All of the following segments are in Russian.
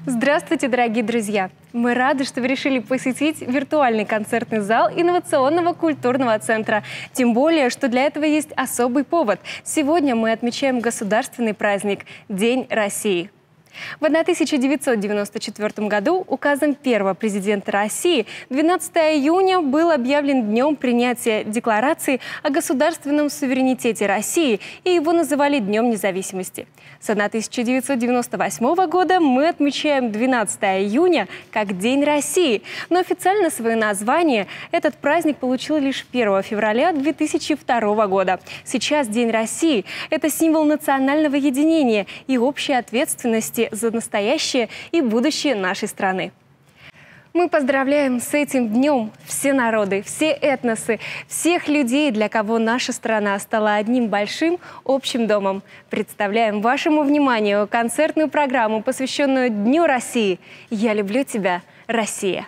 Здравствуйте, дорогие друзья! Мы рады, что вы решили посетить виртуальный концертный зал инновационного культурного центра. Тем более, что для этого есть особый повод. Сегодня мы отмечаем государственный праздник – День России. В 1994 году указом первого президента России 12 июня был объявлен днем принятия Декларации о государственном суверенитете России, и его называли Днем независимости. С 1998 года мы отмечаем 12 июня как День России, но официально свое название этот праздник получил лишь 1 февраля 2002 года. Сейчас День России – это символ национального единения и общей ответственности за настоящее и будущее нашей страны. Мы поздравляем с этим днем все народы, все этносы, всех людей, для кого наша страна стала одним большим общим домом. Представляем вашему вниманию концертную программу, посвященную Дню России. «Я люблю тебя, Россия».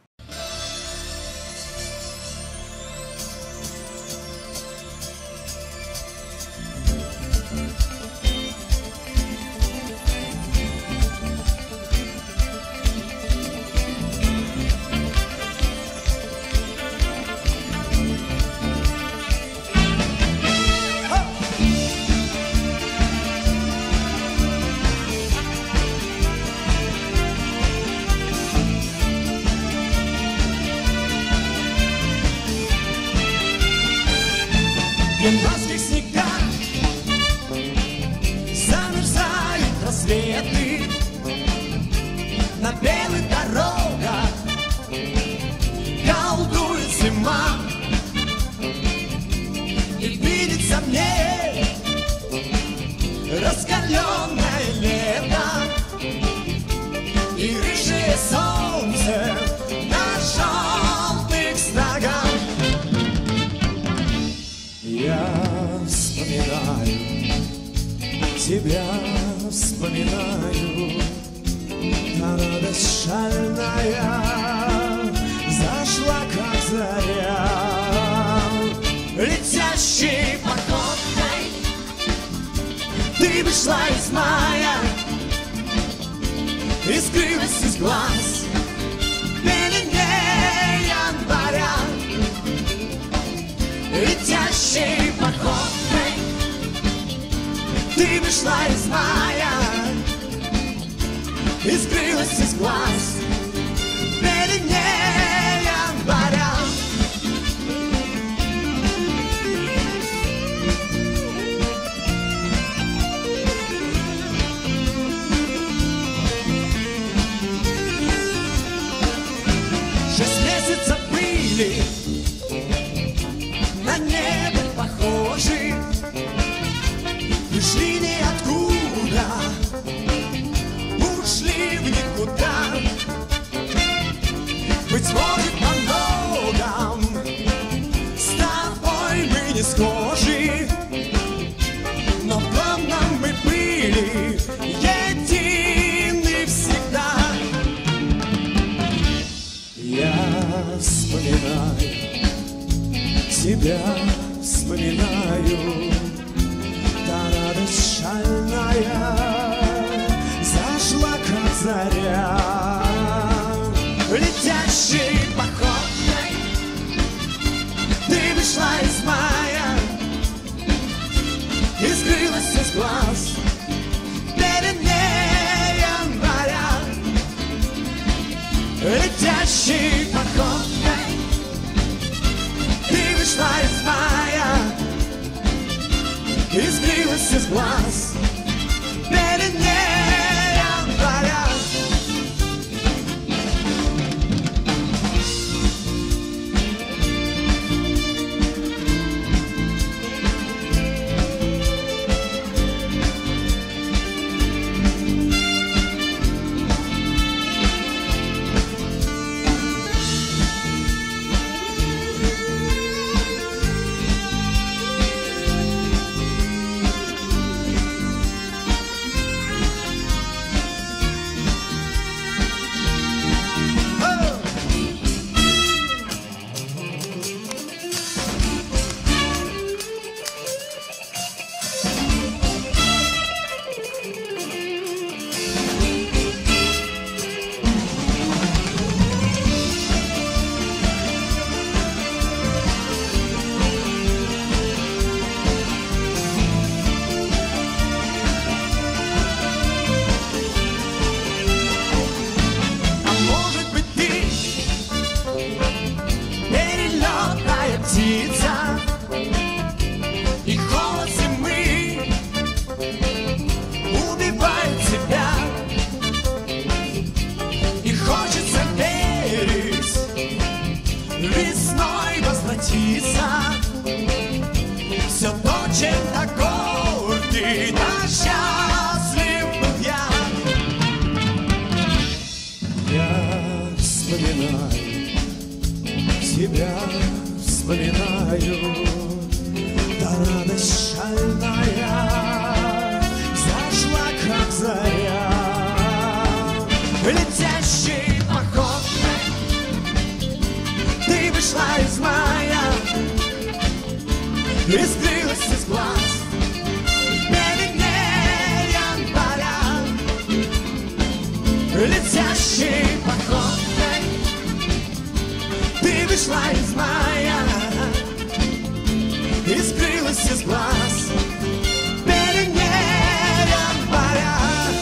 В январских снегах замерзают рассветы, на белых дорогах колдует зима, и видится мне раскаленное лето и рыжее солнце на желтых сногах. Я вспоминаю, тебя вспоминаю, та радость шальная зашла, как заря, летящей походкой ты вышла из мая и скрылась из глаз в пелене января. Летящей походкой ты вышла из мая и скрылась из глаз в пелене января. Шесть месяцев были на небо похожи, пришли ниоткуда, ушли в никуда. Быть может, во многом с тобой мы не схожи, но в главном мы были едины всегда. Я вспоминаю, тебя вспоминаю, та радость шальная зашла, как заря, летящей походкой ты вышла из мая и скрылась из глаз в пелене января. Летящей походкой ты вышла из мая и скрылась из глаз в пелене января. счастлив был я. Я вспоминаю тебя, вспоминаю, да радость шальная зашла, как заря, летящей походкой ты вышла из мая и скрылась из глаз. Береги января, летящей походкой ты вышла из мая и скрылась из глаз. Береги января.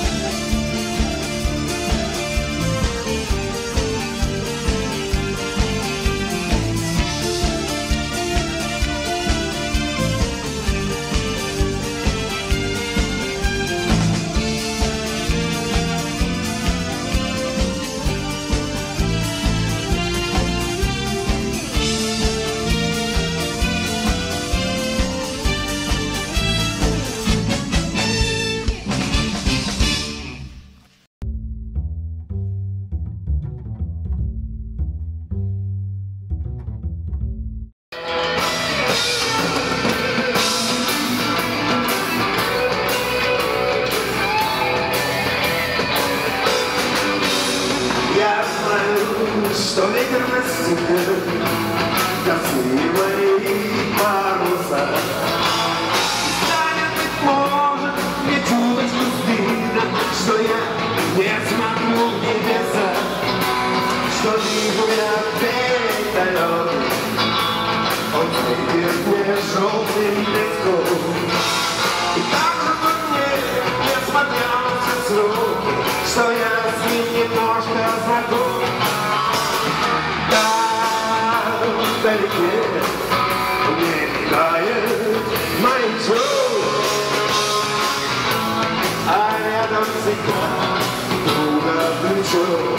Что ветер настигнет косые мои паруса. Станет, быть может, мне чуточку стыдно, что я не смотрю в небеса, что вижу я вертолет, он светит мне желтым песком. И так же во мне, несмотря на все сроки, что я с ним немножко знаком. Вдалеке мне мигает маячок, а рядом всегда друга плечо.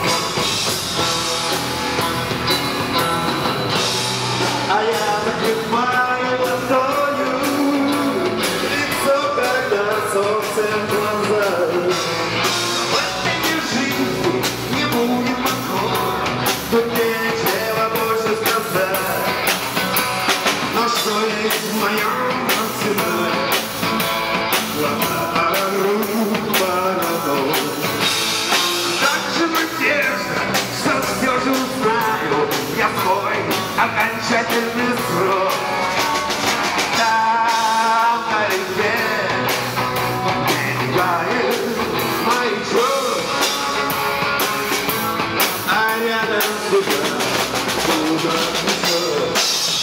А я закрываю ладонью лицо, когда солнце в глаза. В этой жизни не будет покоя, тут нечего больше сказать. Но что есть в моем арсенале? Глаза орут парадом. Так же надежда, что все же узнаю я свой окончательный срок. Там вдалеке мигает маячок, а рядом всегда друга плечо.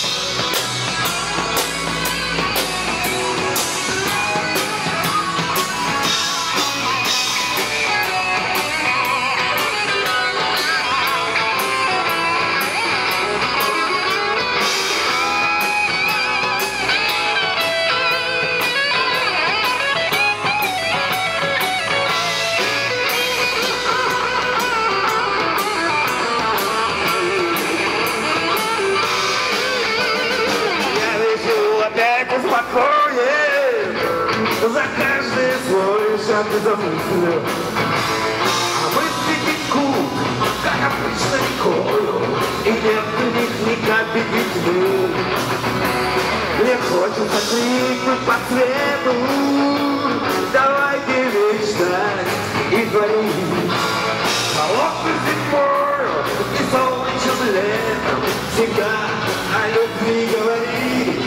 За каждый свой шаг и замыслю, а мысли текут, как обычно, рекою, и нет в них ни капли весны. Мне хочется крикнуть по свету: давайте мечтать и творить. Холодной зимою и солнечным летом всегда о любви говорить.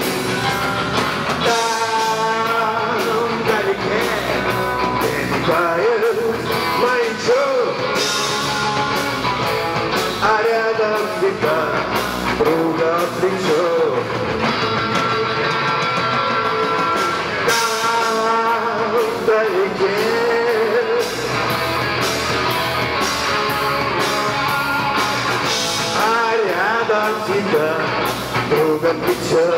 Маячок, а рядом всегда друга плечо. Там вдалеке а рядом всегда друга плечо.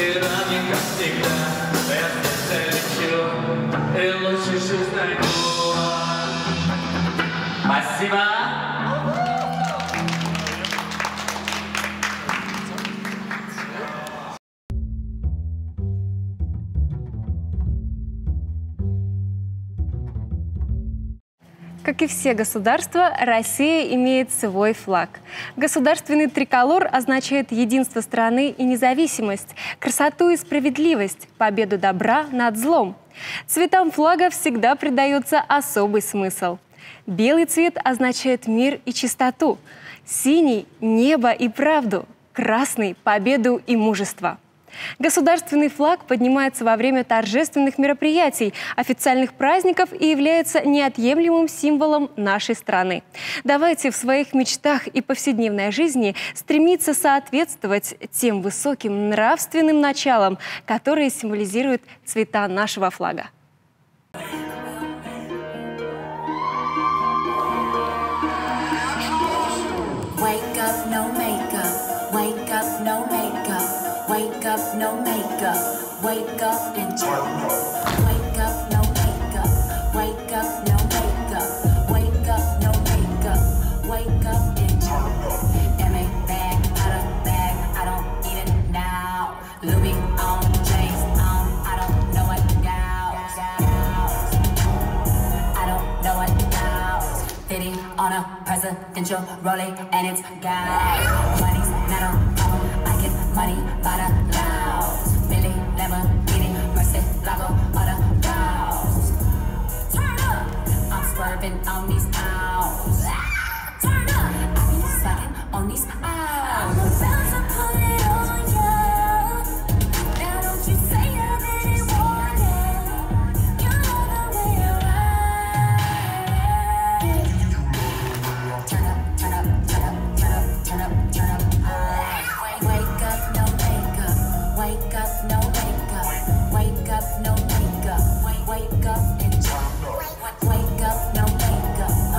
ветеране, как всегда. Я залечу и лучше жизнь найду. Спасибо. Как и все государства, Россия имеет свой флаг. Государственный триколор означает единство страны и независимость, красоту и справедливость, победу добра над злом. Цветам флага всегда придается особый смысл. Белый цвет означает мир и чистоту, синий – небо и правду, красный – победу и мужество. Государственный флаг поднимается во время торжественных мероприятий, официальных праздников и является неотъемлемым символом нашей страны. Давайте в своих мечтах и повседневной жизни стремиться соответствовать тем высоким нравственным началам, которые символизируют цвета нашего флага. Wake up, no makeup. Wake up, no makeup. Wake up, no makeup. Wake up and turn up. Wake up, no makeup. Wake up, no makeup. Wake up, no makeup. Wake up and turn up. M.A. bag, out of bag, I don't even know. Louis on, James on, I don't know what now. I don't know what now. Fitting on a presidential rolling and it's gas. Money's not on phone, I get money by the loud. Billy Lamborghini, Murcielago, all the rouse. Turn up, I'm swerving on these owls. Turn up, I be sucking on these owls. I'm about to put it on ya. Now don't you say I didn't want it. You know the way around. Turn up, turn up, turn up, turn up, turn up, turn up. Wake up, no makeup. Wake up, no makeup. Wake up, no makeup. Wake up and turn up. Wake up, no makeup.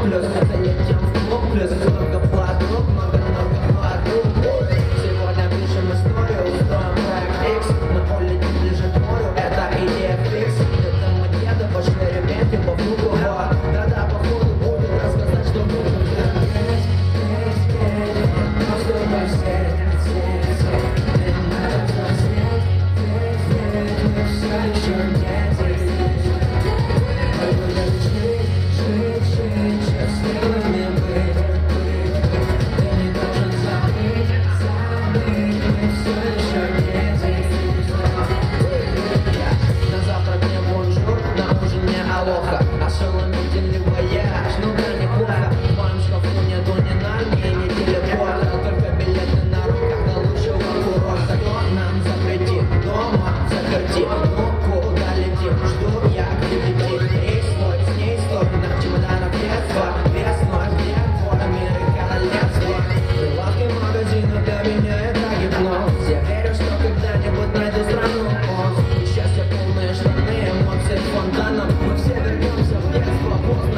плюс залетим в клуб, плюс много подруг, много-много подруг. Сегодня пишем историю, устроим проект X. Мы улетим ближе к морю, это идея фикс. Это мы деда пошли ремейки по флугу. Да-да, походу буду рассказать, что буду. На завтрак мне бонжур, на ужин мне алоха. Ошеломительный вояж, ну да, неплохо. В моем шкафу нету ни нальми, ни телепорта, только билеты на руках до лучшего курорта. Кто нам запретит дома заходи? Ну куда летим? Жду я к 9. Рейс свой, с ней стой, на чемоданах детства. Весной где твой мир и королевство. Прилавки магазина для меня это гипноз. Я верю, что когда-нибудь найду страну. И счастье полные штаны, эмоции фонтаном. Мы все вернемся в детство поздно.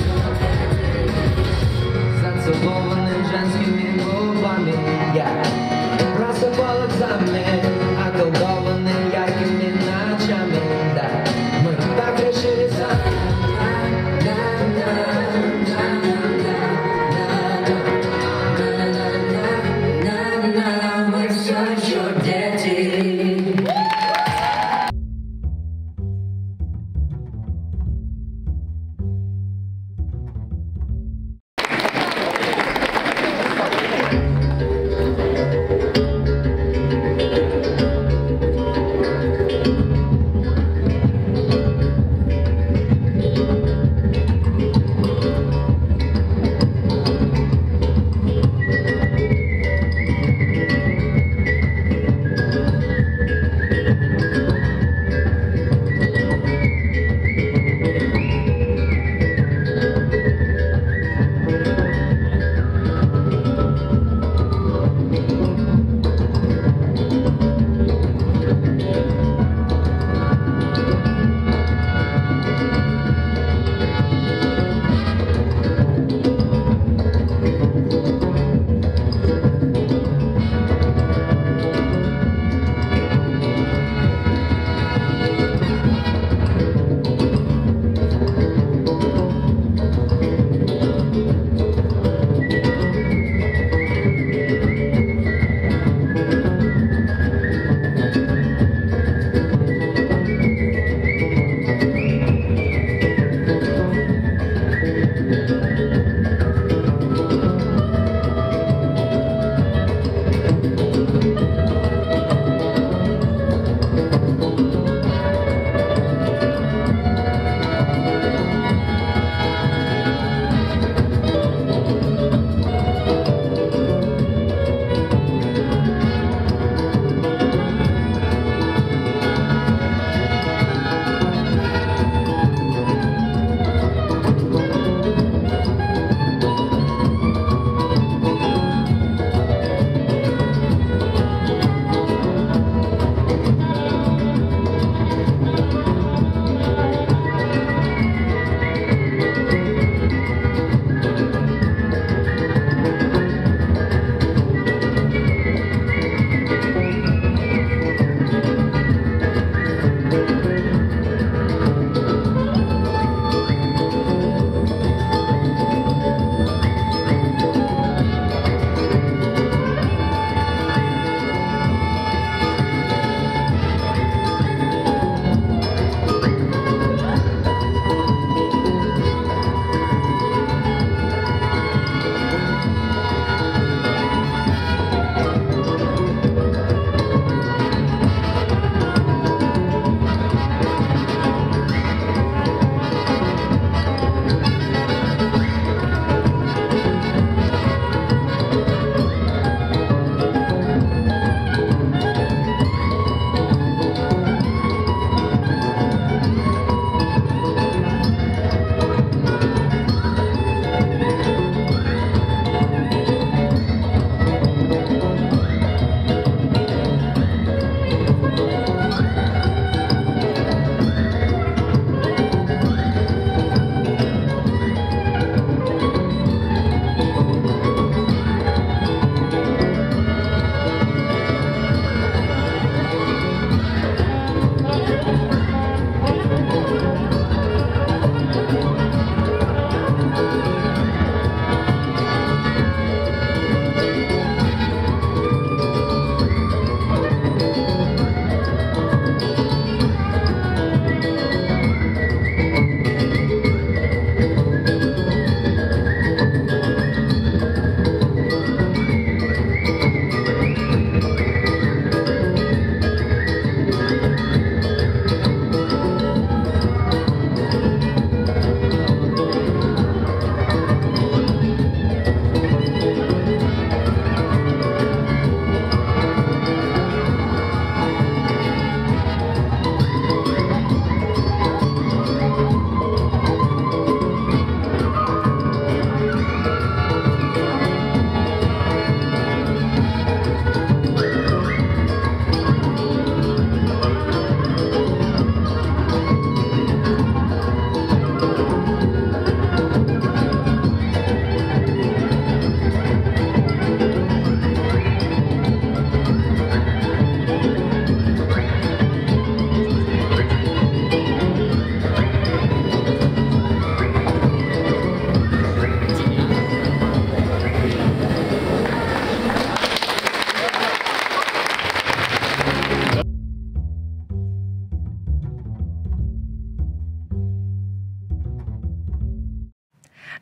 Зацелованным женскими губами я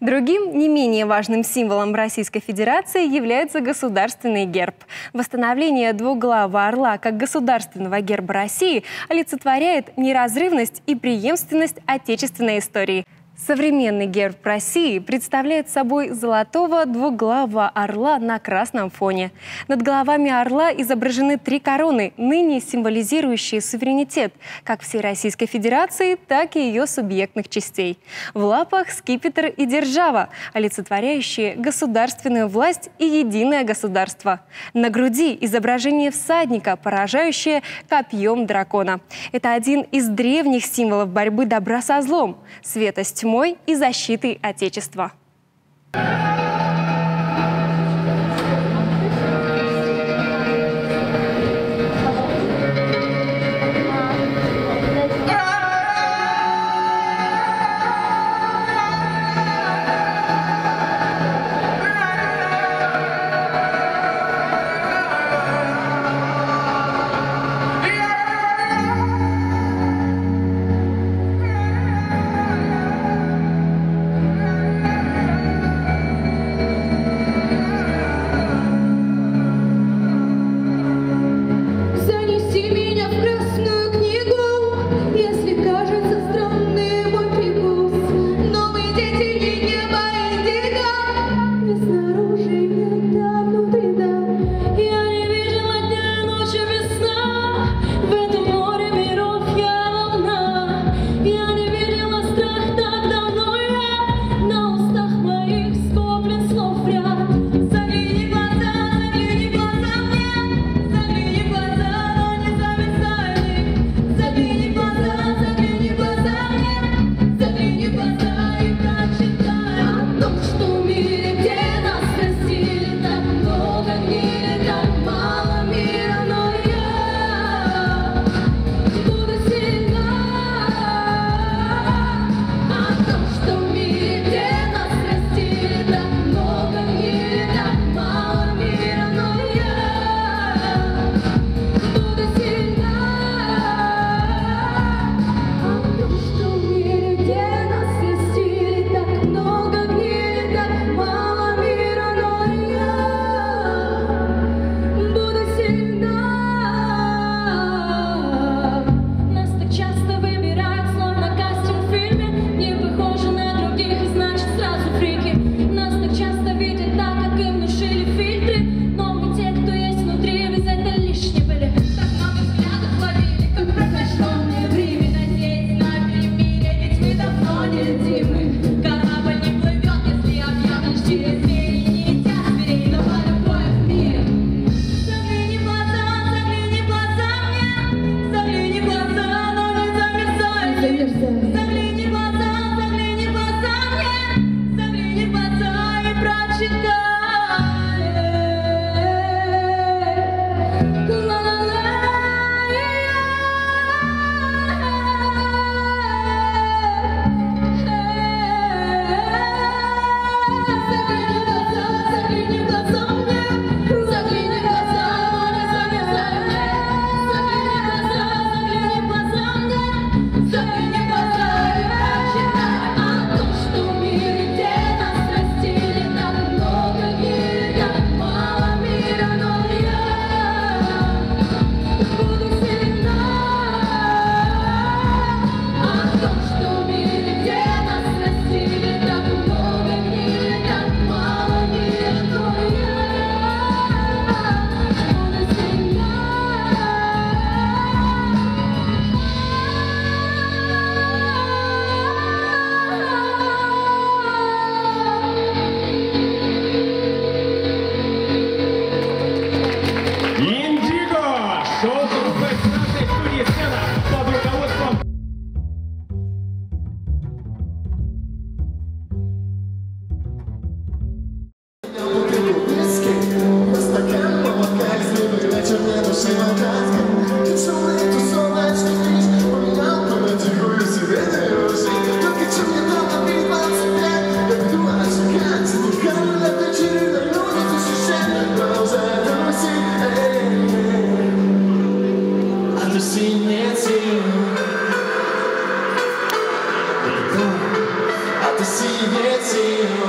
Другим, не менее важным символом Российской Федерации является государственный герб. Восстановление двуглавого орла как государственного герба России олицетворяет неразрывность и преемственность отечественной истории. Современный герб России представляет собой золотого двуглавого орла на красном фоне. Над головами орла изображены 3 короны, ныне символизирующие суверенитет как всей Российской Федерации, так и ее субъектных частей. В лапах скипетр и держава, олицетворяющие государственную власть и единое государство. На груди изображение всадника, поражающее копьем дракона. Это один из древних символов борьбы добра со злом, света с тьмой и защиты Отечества. see it,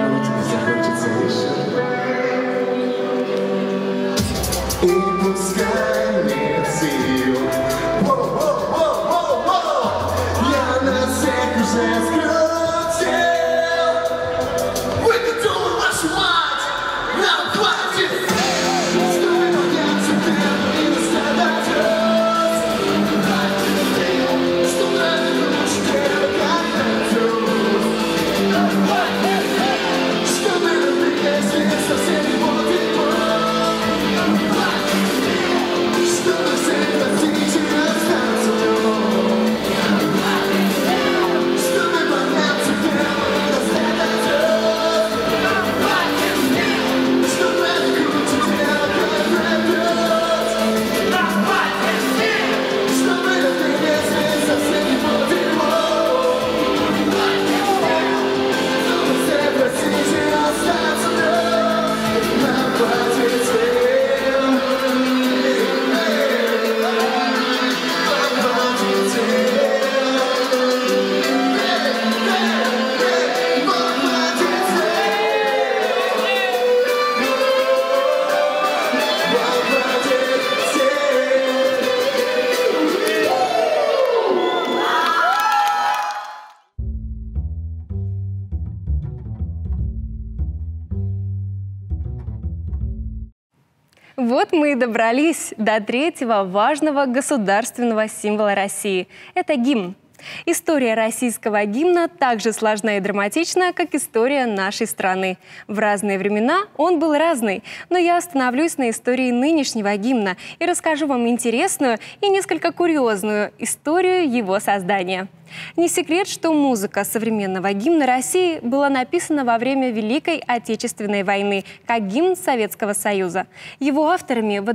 но тебе захочется еще. И пускай не цвет. Я на всех уже скрутил. Выкатил вашу мать, нам хватит. Стоит подняться вверх и настрадать рост. Что нравится лучше тебя, как танцуют. Чтобы напрягать совсем не будет боль. Чтобы все простить и остаться вновь. Чтобы подняться вверх и настрадать рост. Чтобы накрутить тебя, как пройдет. Чтобы напрягать совсем не будет боль. Чтобы все простить и остаться вновь. Нам хватит сил. Нам хватит сил. Нам хватит Вот мы и добрались до третьего важного государственного символа России. Это гимн. История российского гимна так же сложна и драматична, как история нашей страны. В разные времена он был разный, но я остановлюсь на истории нынешнего гимна и расскажу вам интересную и несколько курьезную историю его создания. Не секрет, что музыка современного гимна России была написана во время Великой Отечественной войны как гимн Советского Союза. Его авторами в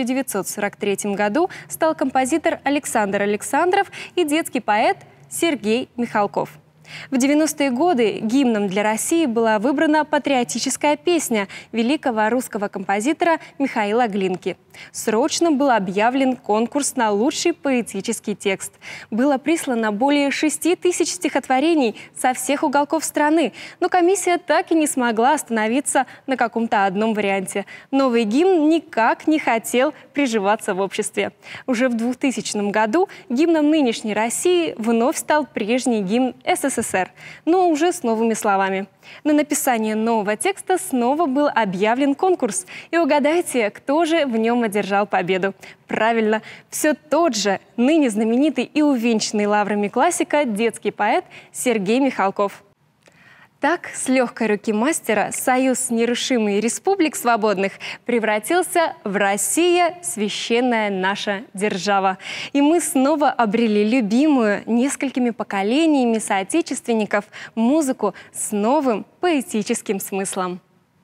1943 году стал композитор Александр Александров и детский поэт Сергей Михалков. В 90-е годы гимном для России была выбрана патриотическая песня великого русского композитора Михаила Глинки. Срочно был объявлен конкурс на лучший поэтический текст. Было прислано более 6000 стихотворений со всех уголков страны, но комиссия так и не смогла остановиться на каком-то одном варианте. Новый гимн никак не хотел приживаться в обществе. Уже в 2000 году гимном нынешней России вновь стал прежний гимн СССР, но уже с новыми словами. На написание нового текста снова был объявлен конкурс. И угадайте, кто же в нем одержал победу? Правильно, все тот же, ныне знаменитый и увенчанный лаврами классика, детский поэт Сергей Михалков. Так, с легкой руки мастера Союз нерушимых республик свободных превратился в «Россия – священная наша держава». И мы снова обрели любимую несколькими поколениями соотечественников музыку с новым поэтическим смыслом.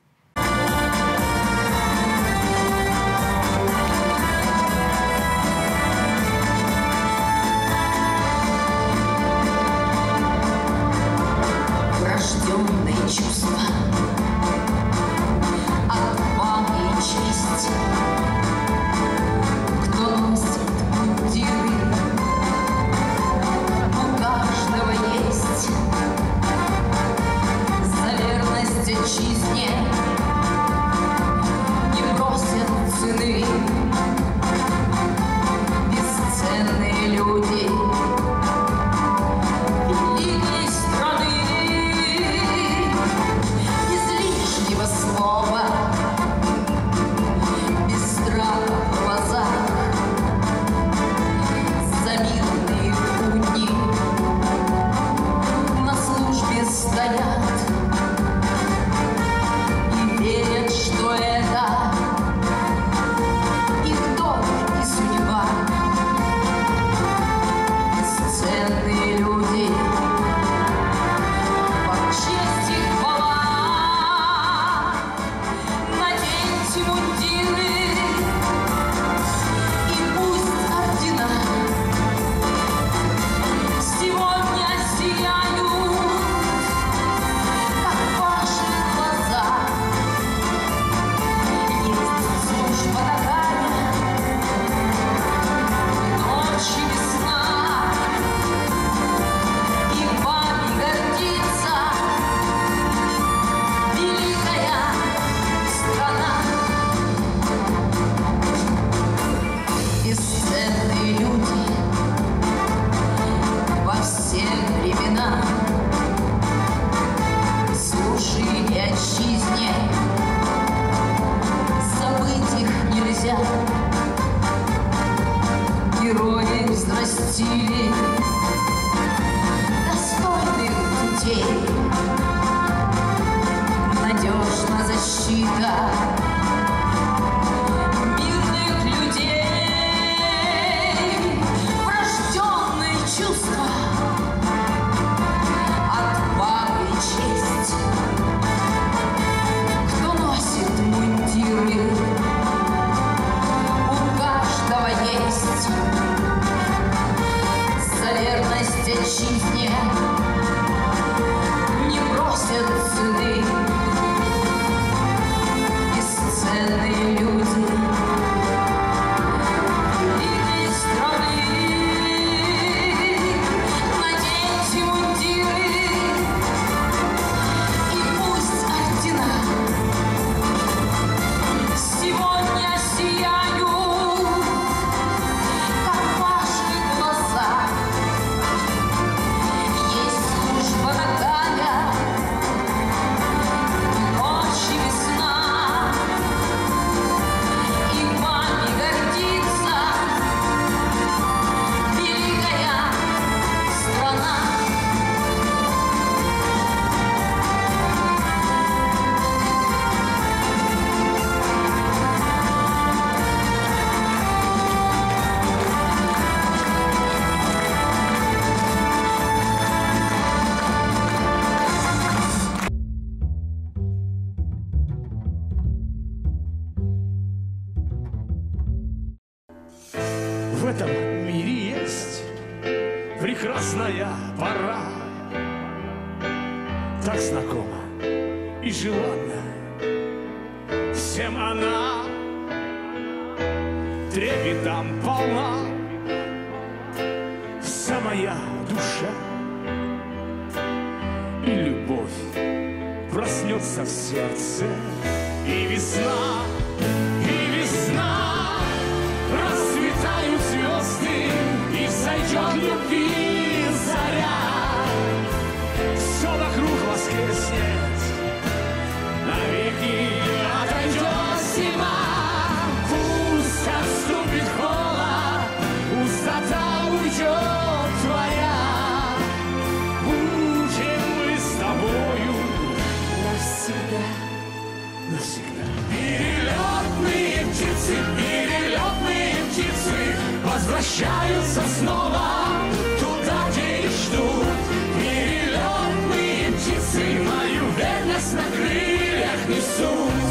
Врожденные чувства, отвага и честь. Кто носит мундиры, у каждого есть. За верность отчизне защита мирных людей, врожденные чувства, отвага и честь. Кто носит мундиры, у каждого есть. За верность отчизне не просят цены бесценные люди великой страны. Наденьте мундиры и пусть ордена сегодня сияют, как ваши глаза. Есть служба такая, ночь и весна, и вами гордится великая страна. В этом мире есть прекрасная пора, так знакома и желанна всем она, трепетом полна вся моя душа, и любовь проснется в сердце, и весна, расцветают звезды, и взойдет любви заря. Все вокруг воскреснет, навеки отойдет зима. Пусть отступит холод, пустота уйдет твоя. Будем мы с тобою навсегда, навсегда. Перелетные птицы возвращаются снова туда, где их ждут. Перелетные птицы мою верность на крыльях несут.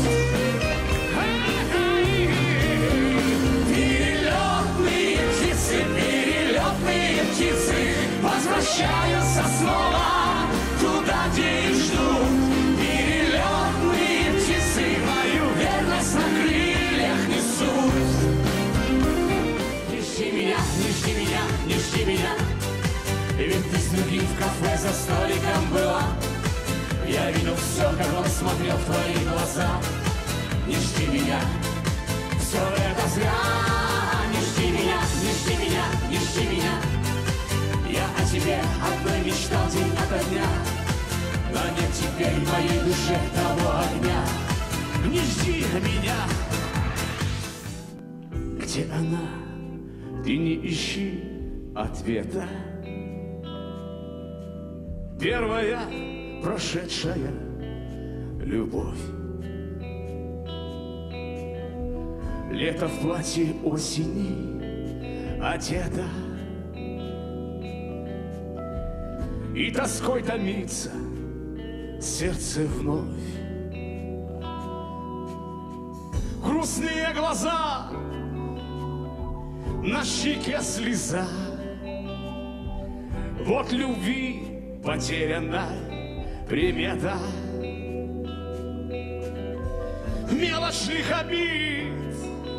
Перелетные птицы возвращаются снова туда, где их ждут. Перелетные птицы мою верность на крыльях несут. Не жди меня, не жди меня, не жди меня, ведь ты с другим в кафе за столиком была. Я видел все, как он смотрел в твои глаза. Не жди меня, все это зря. Не жди меня, не жди меня, не жди меня. Я о тебе одной мечтал день ото дня, но нет теперь в моей душе того огня. Не жди меня. Где она? Ты не ищи ответа. Первая прошедшая любовь. Лето в платье осени одета, и тоской томится сердце вновь. Грустные глаза, на щеке слеза. Вот любви потерянная примета. Мелочных обид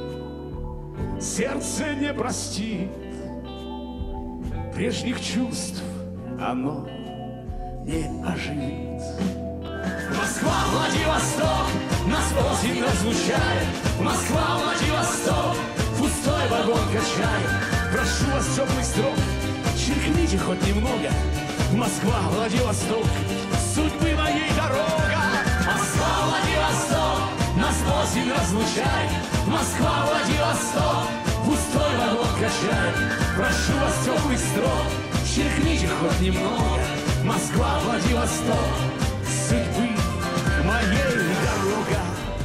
сердце не простит, прежних чувств оно не оживит. Москва, Владивосток, нас осень разлучает. Москва, Владивосток, пустой вагон качает. Прошу вас, теплый строк, черкните хоть немного. Москва, Владивосток, судьбы моей дорога. Москва, Владивосток, нас осень разлучает. Москва, Владивосток, пустой вагон качает. Прошу вас, теплый строк, черкните хоть немного. Москва, Владивосток, судьбы моей дорога.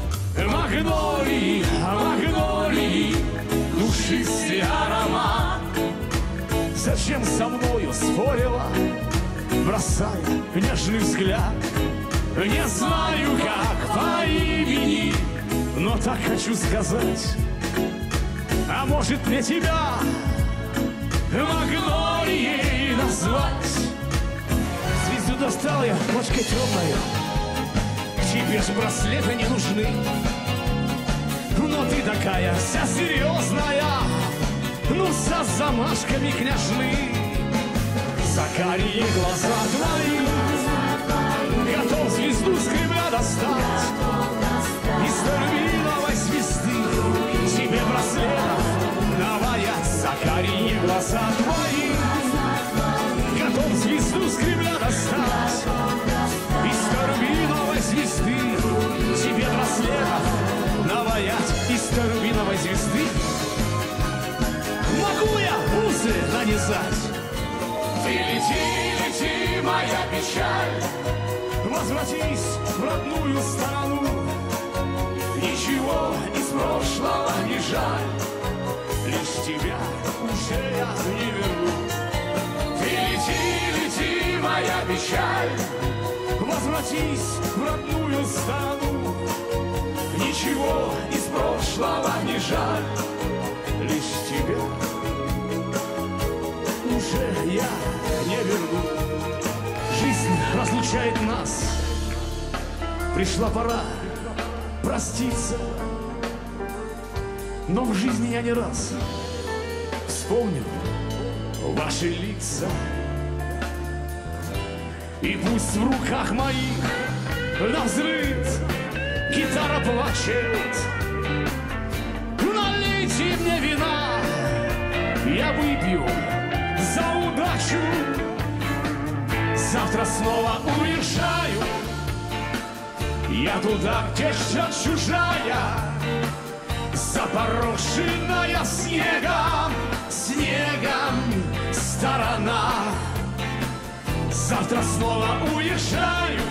Магнолии, магнолии, душистый аромат. Зачем со мною спорила, бросая нежный взгляд? Не знаю, как по имени, но так хочу сказать. А может мне тебя магнолией назвать? Звезду достал я, ночка темная, тебе же браслеты не нужны. Но ты такая вся серьезная, ну со замашками княжны. За карие глаза твои готов звезду с Кремля достать. Из рубиновой звезды тебе браслетов наваять. За карие глаза твои готов звезду с Кремля достать. Из рубиновой звезды тебе браслетов наваять. Из рубиновой звезды могу я бусы нанизать. Ты лети, лети, моя печаль, возвратись в родную сторону. Ничего из прошлого не жаль, лишь тебя уже я не верну. Ты лети, лети, моя печаль, возвратись в родную страну. Ничего из прошлого не жаль, лишь тебя уже я не верну. Жизнь разлучает нас, пришла пора проститься. Но в жизни я не раз вспомнил ваши лица. И пусть в руках моих навзрыд гитара плачет, налейте мне вина, я выпью за удачу. Завтра снова уезжаю я туда, где ждет чужая, запорошенная снегом, снегом сторона. Завтра снова уезжаю,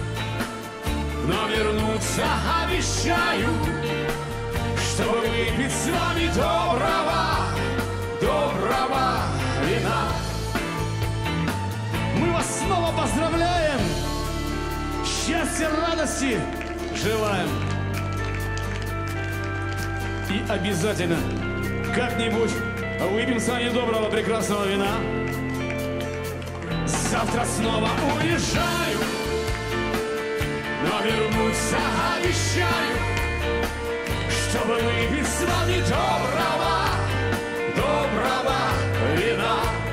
но вернуться обещаю, чтобы выпить с вами доброго, доброго вина. Мы вас снова поздравляем, счастья, радости желаем. И обязательно как-нибудь выпьем с вами доброго, прекрасного вина. Завтра снова уезжаю, но вернуться обещаю, чтобы выпить с вами доброго, доброго вина.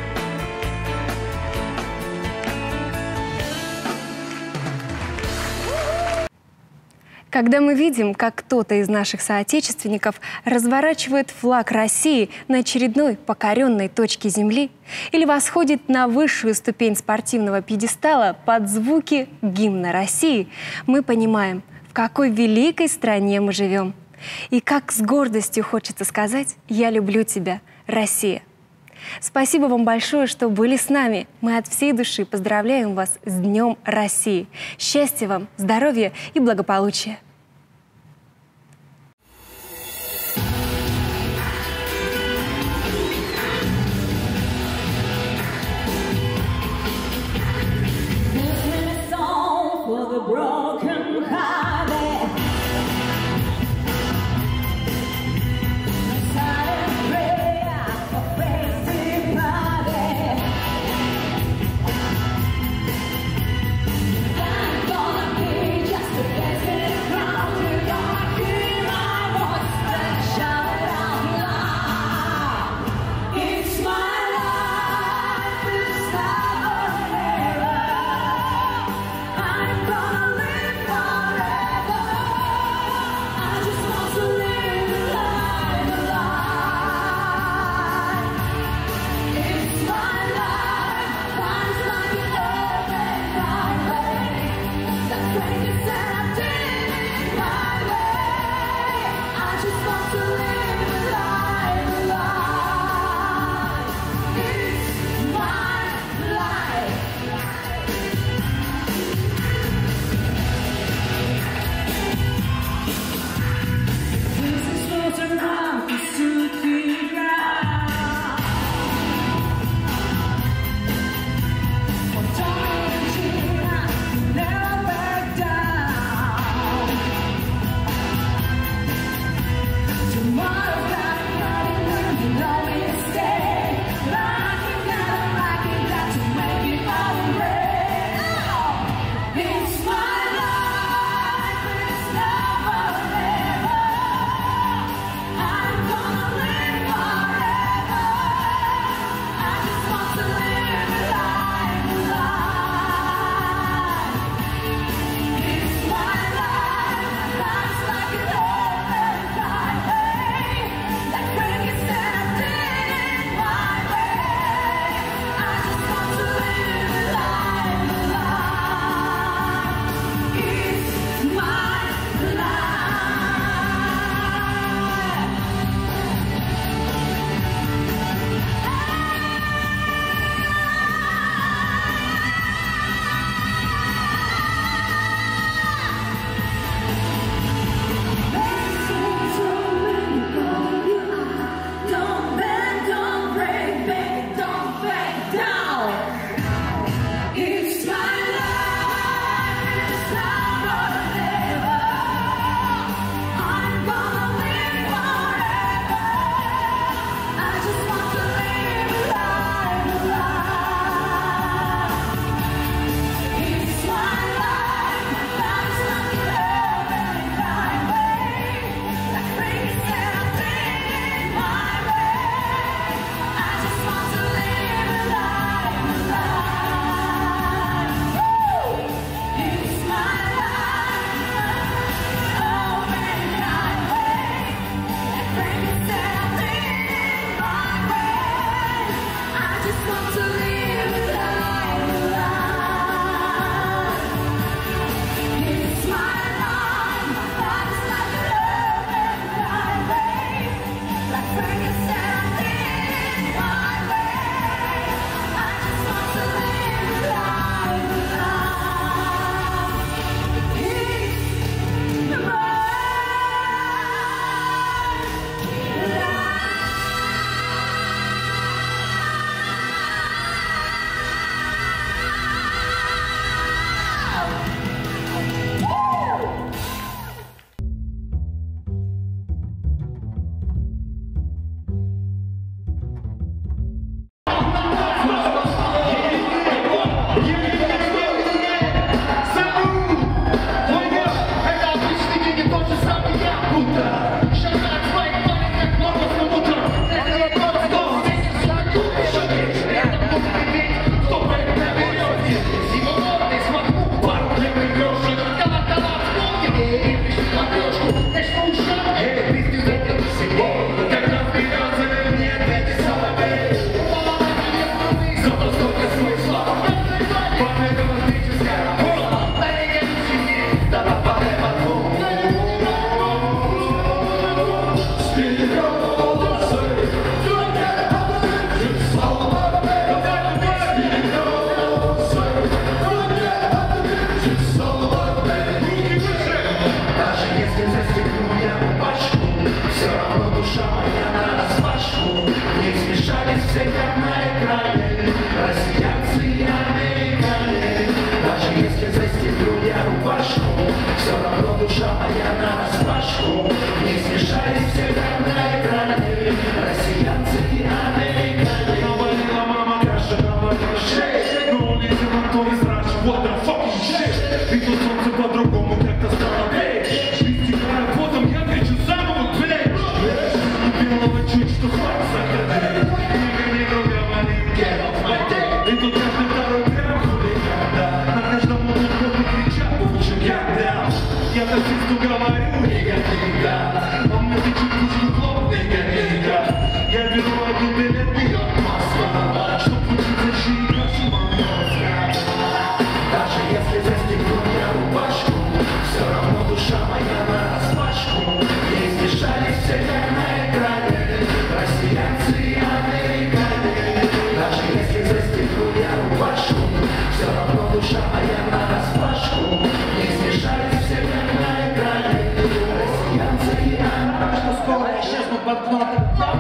Когда мы видим, как кто-то из наших соотечественников разворачивает флаг России на очередной покоренной точке земли или восходит на высшую ступень спортивного пьедестала под звуки гимна России, мы понимаем, в какой великой стране мы живем. И как с гордостью хочется сказать: «Я люблю тебя, Россия». Спасибо вам большое, что были с нами. Мы от всей души поздравляем вас с Днем России. Счастья вам, здоровья и благополучия. Just a если застегну я рубашку, все равно душа моя нараспашку. Не смешались все как на экране, россиянцы и американцы. Даже если застегну я рубашку, все равно душа моя нараспашку. Не смешались все как на экране, россиянцы и американцы. Навалила мама каша, навалила шея, но улетел на то и сразу, what the fucking shit. И тут солнце по-другому как-то стало петь. Истекая потом, я кричу заново, блядь. И белого чуть что хватит заходить. Нигга говорит, get off my dick. И тут каждый второй прям хулиган, да. На каждом углу кто-то кричат, лучше get down. Я таксисту говорю, нигга, он мне тычет пушку клоп, нигга. Я беру один билет, бьет Москва, чтоб учиться жить, как мозга. Даже если застегну я рубашку, все равно душа моя нараспашку. Не смешались все как на экране, россиянцы и американцы. Даже если застегну я рубашку, все равно душа моя нараспашку. Не смешались все как на экране, россиянцы и американцы. Скоро исчезну под кнопкой.